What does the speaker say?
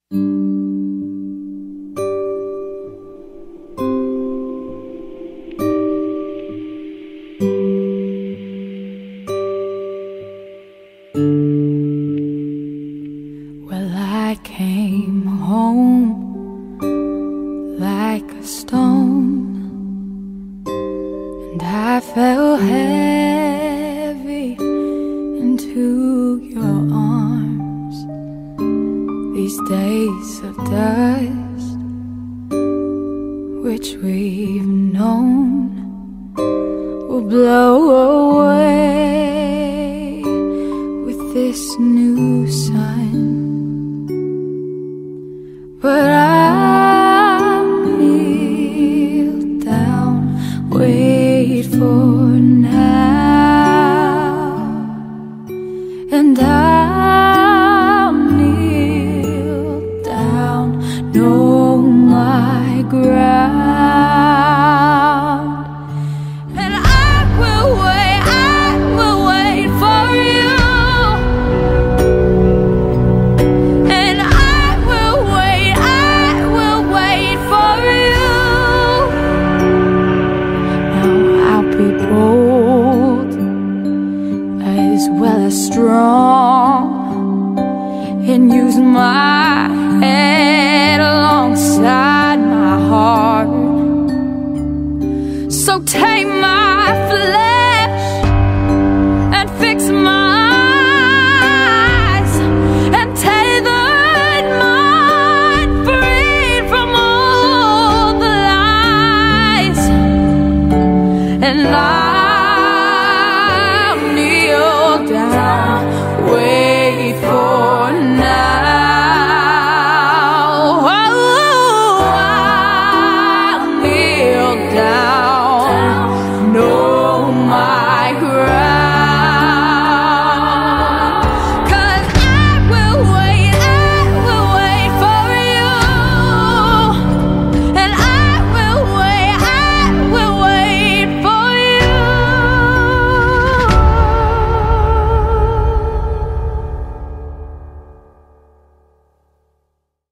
Well, I came home like a stone, and I fell heavy into your arms. These days of dust, which we've known, will blow away with this new sun. But I'll kneel down, wait for now, and I'll kneel down, know my ground, and I will wait for you, and I will wait for you. Now I'll be bold as well as strong, and use my head alongside my heart. So take